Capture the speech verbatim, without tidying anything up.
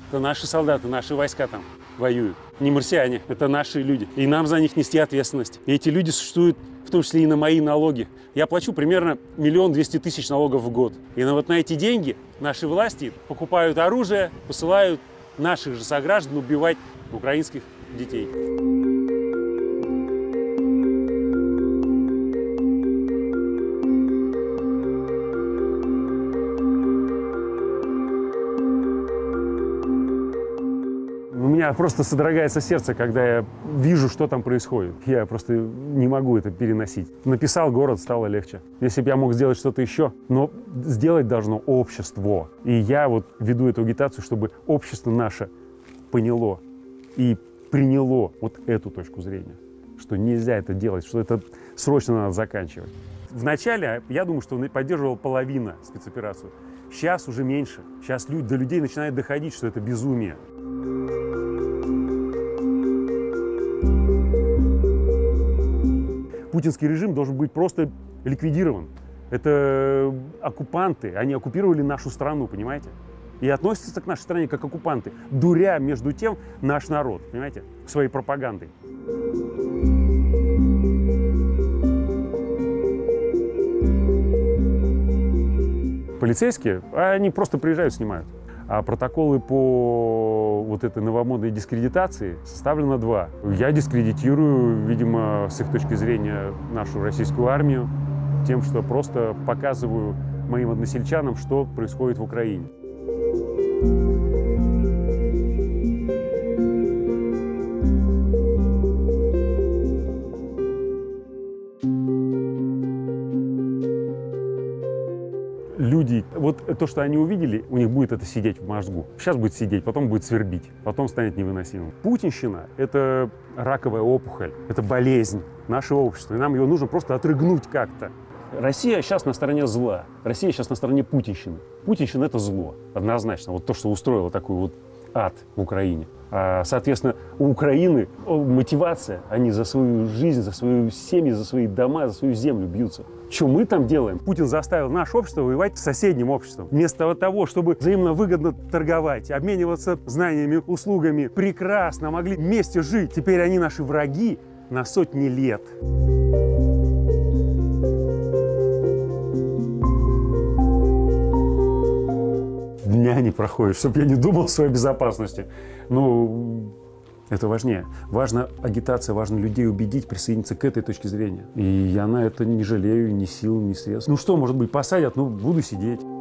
Это наши солдаты, наши войска там воюют. Не марсиане, это наши люди. И нам за них нести ответственность. И эти люди существуют в том числе и на мои налоги. Я плачу примерно миллион двести тысяч налогов в год. И на вот на эти деньги наши власти покупают оружие, посылают наших же сограждан убивать украинских детей. У меня просто содрогается сердце, когда я вижу, что там происходит. Я просто не могу это переносить. Написал город, стало легче. Если бы я мог сделать что-то еще, но сделать должно общество. И я вот веду эту агитацию, чтобы общество наше поняло и приняло вот эту точку зрения, что нельзя это делать, что это срочно надо заканчивать. Вначале, я думаю, что поддерживала половина спецоперацию. Сейчас уже меньше. Сейчас люди, до людей начинает доходить, что это безумие. Путинский режим должен быть просто ликвидирован. Это оккупанты, они оккупировали нашу страну, понимаете? И относятся к нашей стране как оккупанты, дуря между тем наш народ, понимаете, своей пропагандой. Полицейские, они просто приезжают, снимают. А протоколы по вот этой новомодной дискредитации составлено два. Я дискредитирую, видимо, с их точки зрения, нашу российскую армию тем, что просто показываю моим односельчанам, что происходит в Украине. Люди, вот то, что они увидели, у них будет это сидеть в мозгу. Сейчас будет сидеть, потом будет свербить, потом станет невыносимым. Путинщина – это раковая опухоль, это болезнь нашего общества, и нам ее нужно просто отрыгнуть как-то. Россия сейчас на стороне зла, Россия сейчас на стороне путинщины. Путинщина – это зло, однозначно, вот то, что устроило такой вот ад в Украине. А, соответственно, у Украины мотивация, они за свою жизнь, за свою семью, за свои дома, за свою землю бьются. Что мы там делаем? Путин заставил наше общество воевать с соседним обществом. Вместо того, чтобы взаимно выгодно торговать, обмениваться знаниями, услугами, прекрасно могли вместе жить. Теперь они наши враги на сотни лет. Дня не проходит, чтобы я не думал о своей безопасности. Ну, это важнее. Важна агитация, важно людей убедить, присоединиться к этой точке зрения. И я на это не жалею ни сил, ни средств. Ну что, может быть, посадят, ну буду сидеть.